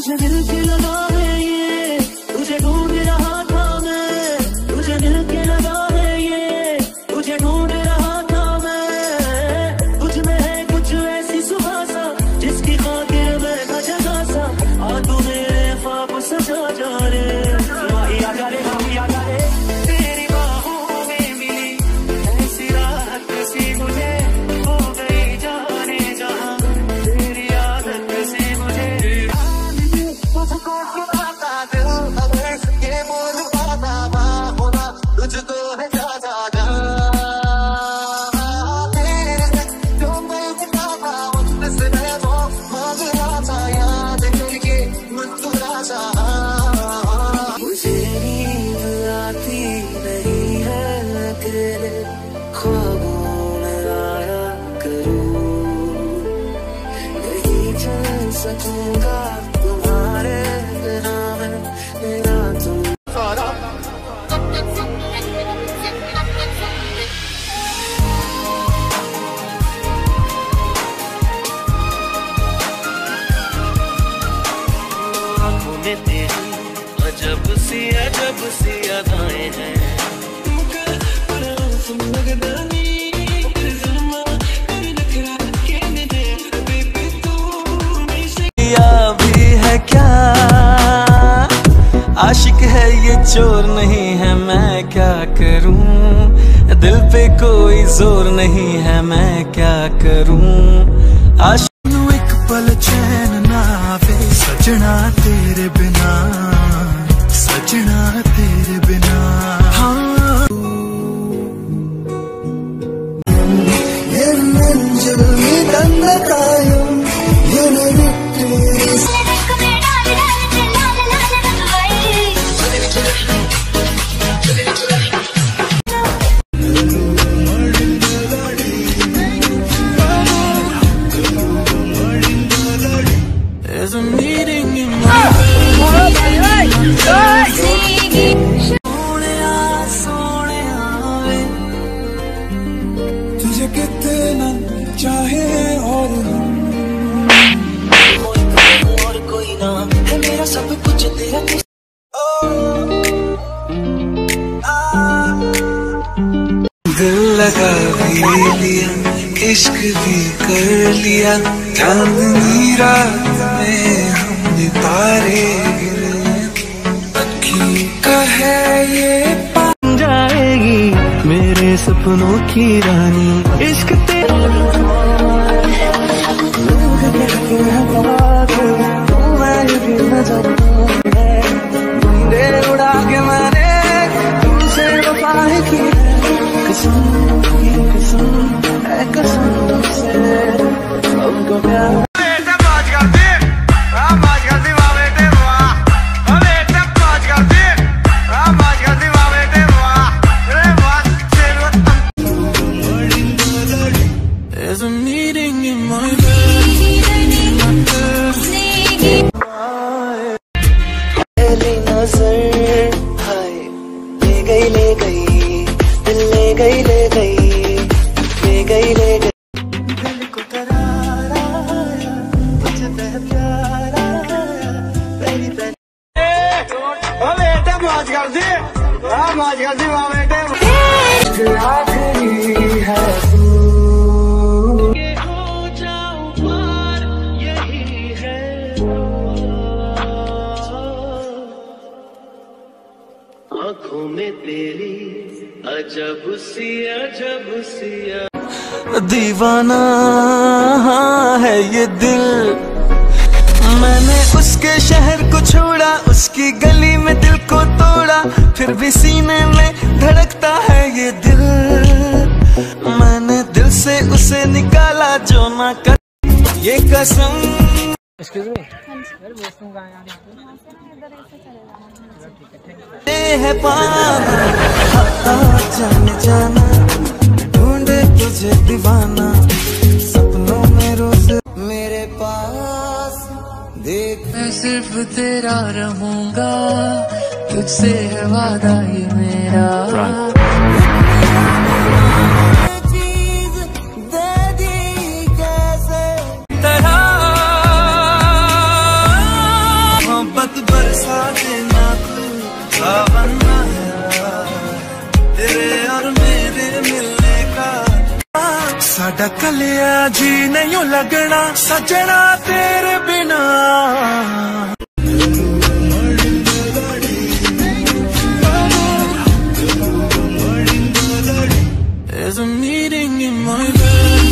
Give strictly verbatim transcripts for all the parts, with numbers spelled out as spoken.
तुझे दिल की लगा है ये, तुझे ढूंढ रहा था मैं, तुझे दिल की लगा है ये, तुझे ढूंढ रहा था मैं। तुझ में है कुछ ऐसी सुहासा जिसकी खातिर मैं था जगा सा, आ तू मेरे ख्वाब सजा जा रे, या जा रे या जा रे। तेरी बाहों में मिली ऐसी राहत सी मुझे, हो गई जाने जहां तेरी आदत से मुझे। तुझको चुराता दिल अगर के बोल पाता ना होना, तुझको है जा जा जा। तेरे जो मैं बताता उससे मैं तो मांग रहा था, याद करके मुस्कुरा सा। मुझे नींद आती नहीं है, अकेले ख्वाबों में आया करूं, नहीं चल सकूंगा तुम्हारे बिना मैं, मेरा तुम सारा। आंखों में तेरी अजब सी अजब सी अदाएं हैं, भी है क्या आशिक है ये चोर नहीं है, मैं क्या करूं दिल पे कोई जोर नहीं है, मैं क्या करूं। आशिक एक पल चैन ना आवे सजना तेरे बिना, सजना तेरे बिना। हाँ ये मंजिल में दंडकायम ये नहीं There's a meeting in my तुझे कितना चाहे और और कोई ना है मेरा सब कुछ तेरा। दिल लगा भी लिया, इश्क भी कर लिया, चांदनी रात में हमने तारे गिरे, अखी का है ये बन जाएगी मेरे सपनों की रानी, इश्क तेरा उड़ा के मैंने तुमसे वफा की कसम, ये कसम है कसम से हमको प्यार। बेटा मौज करती, हाँ मौज करती वाह बेटे वाह, बेटा मौज करती, हाँ मौज करती वाह बेटे वाह, रे वाह चलो। There's a meeting in my पहली नजर हाय ले गई ले गई, दिल ले गई ले गई ले गई ले गई, दिल को करार आया मुझे प्यार आया पहली पहली। ओ बेटा मौज कर दी, हाँ मौज कर दी वाह बेटे। आखिरी है तू ये हो जाऊं पार यही है, आँखों में तेरी अजब सी अजब सी दीवाना है ये दिल, मैंने उसके शहर को छोड़ा, उसकी गली में दिल को तोड़ा, फिर भी सीने में धड़कता है ये दिल, मैंने दिल से उसे निकाला जो ना कर ये कसम। एक्सक्यूज मी है पाना जाने जाना, ढूंढे तुझे दीवाना सपनों में रोज मेरे पास देख। मैं सिर्फ तेरा रहूंगा, तुझसे है वादा ये मेरा। चीज दे दी कैसे तरह बरसा देना तू सावन आया तेरे और मेरे मिलने का। साडा कलिया जी नहीं लगना सजना तेरे बिना। There's a meeting in my bed.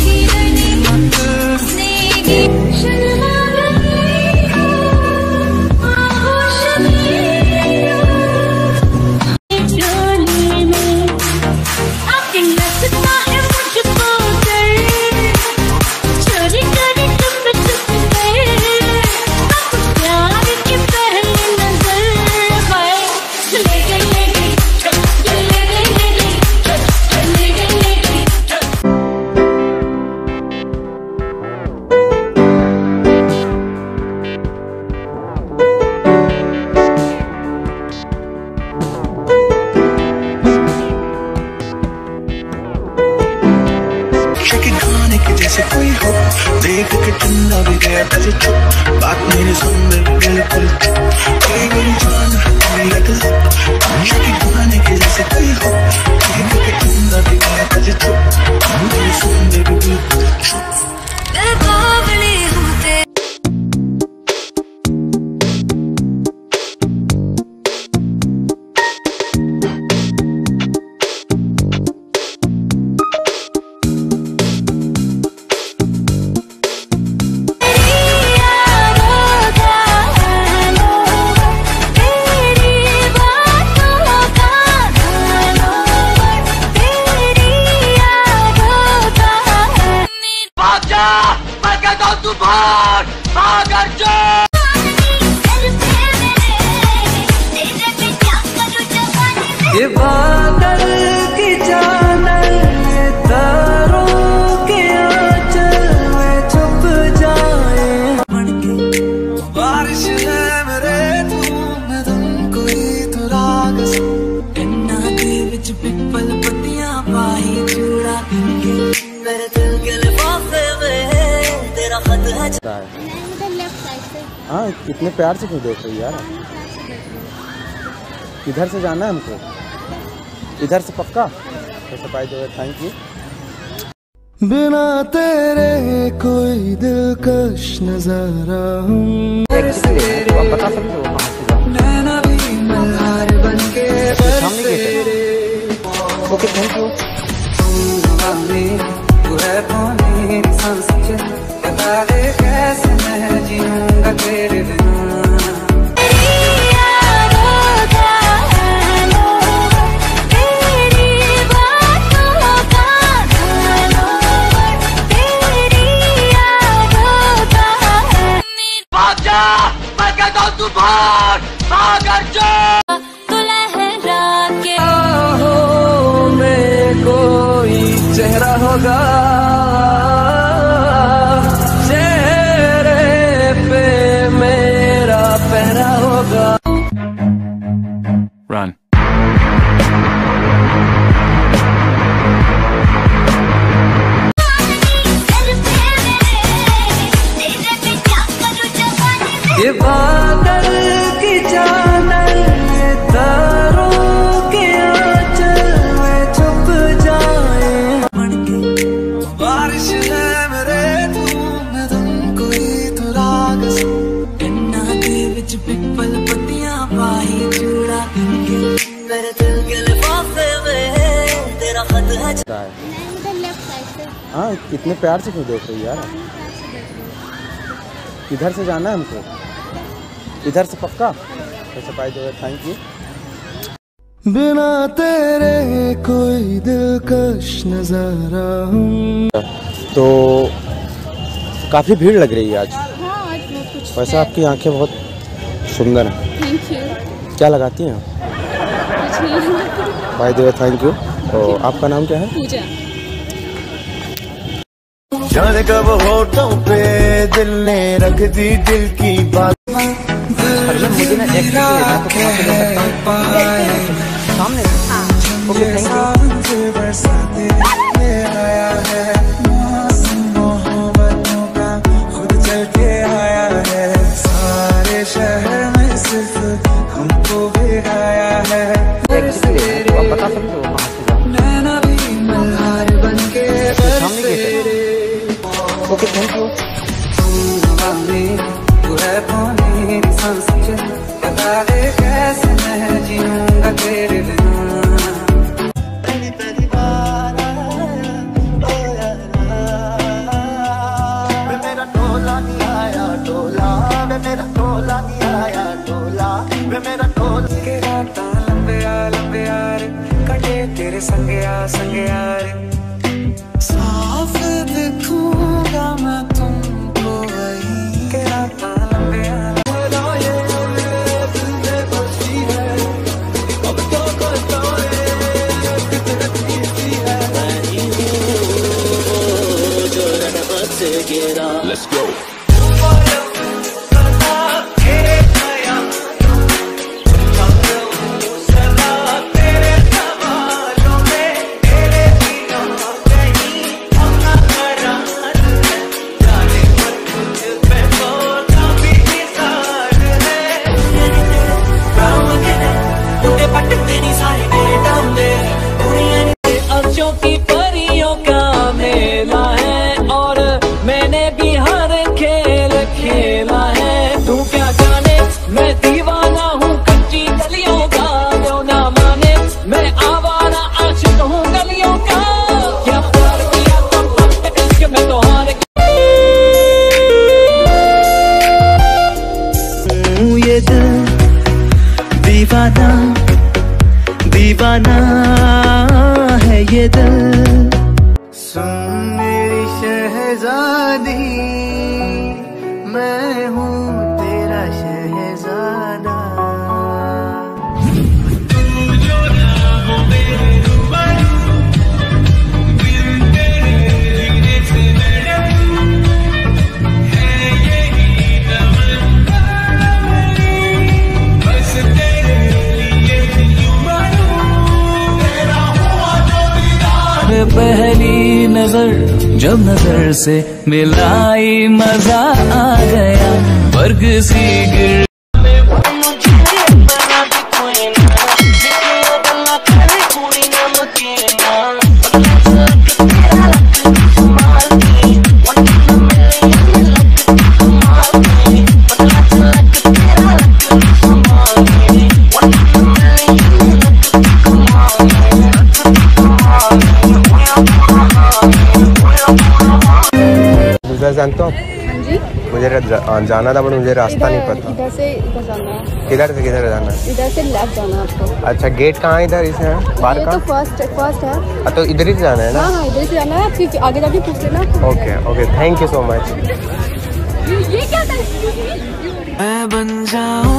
जैसे कोई हो देख के ठंडा भी गया तुझे चुप बात मेरी सुन मेरी बिल्कुल कोई मेरी जान मेरी लग की गाने के जैसे कोई हो देख के ठंडा भी गया तुझे चुप मेरी सुन मेरी बिल्कुल चुप। ये बादल की चादर तारों के आंचल में छुप जाए बारिश है मेरे तू मैं तुम कोई तो राग इन्ना दे विच पिपल पत्तियां पाई चूड़ा मेरे दिल के लिफाफे में तेरा खत है। हाँ कितने प्यार से क्यों देख रही यार। इधर से जाना है हमको, इधर से पक्का। By the way thank you. बिना तेरे कोई दिलकश नजारा बता सकते हो नैना भी मल्हार बनके ओके थैंक यू। तू है कौन मेरी सांस बता दे कैसे मैं जीऊंगा तेरे बिना। तू भाग भाग जा तू लहरा के हो में कोई चेहरा होगा चेहरे पे मेरा पहरा होगा। Run. ये बादल की चादर तारों के आंचल में छुप जाए बारिश है मेरे तू मैं तुम कोई तो राग इन्ना दे विच पिपल पत्तियां पाई चूड़ा मेरे दिल के लिफाफे में तेरा खत है। हाँ कितने प्यार से क्यों देख रही यार। इधर से जाना है हमको, इधर से पक्का। ऐसा by the way thank you. बिना तेरे कोई दिलकश नजारा। तो काफी भीड़ लग रही है आज। हाँ, आज वो कुछ वैसे आपकी आंखें बहुत सुंदर हैं। Thank you. क्या लगाती हैं आप? By the way thank you. तो आपका नाम क्या है? पूजा। जाने कब होठों पे दिल ने रख दी दिल की बात। मुझे ना एक सामने ओके थैंक यू। बरसाते आया है मोहब्बतों का खुद चल के आया है सारे शहर में से सिर्फ हमको भिगाया है। बता सकते हो कहाँ से जाओ? नैना भी मल्हार बनके बरसे रे। Okay thank you. तू है पानी सांस बता दे कैसे मैं जीऊंगा तेरे बिना। पहली पहली बार आया ओ यारा, वे मेरा टोला नहीं आया टोला, वे मेरा टोला नहीं आया टोला, वे मेरा टोला के रात लंबे आ लंबे यार कटे तेरे संगे आ संगे यार। साफ दिखूंगा मैं तुमको वही के रात लंबे आ। Let's go. की परियों का मेला है और मैंने भी हर खेल खेला है। तू क्या जाने मैं दीवाना हूँ कच्ची गलियों का, जो ना माने मैं आवारा आशिक हूँ गलियों का। क्या प्यार किया तुम इश्क में तो हार ये दिल दीवाना दीवाना है ये दिल। सुन मेरी शहजादी मैं हूँ तेरा शहजादा। तू जो ना हो मेरे रूबरू, बिन तेरे जीने से लड़ूं, है यही तमन्ना मेरी, बस तेरे लिए यूं मरूं, तेरा हुआ जो दीदार। पहली नजर जब नजर से मिलाई मजा आ गया, वर्ग सी गिर जानते हो? हाँ जी। मुझे जाना था पर मुझे रास्ता नहीं पता। इधर से इधर जाना है। किधर से किधर जाना है? इधर से लेफ्ट जाना है आपको। अच्छा गेट कहाँ है इधर इसे बाहर का? तो फर्स्ट फर्स्ट है। आ, तो इधर ही से जाना है ना? हाँ हाँ इधर से जाना है, फिर आगे जाके पूछ लेना। Okay okay thank you so much. ये क्या था? मैं बन जाऊं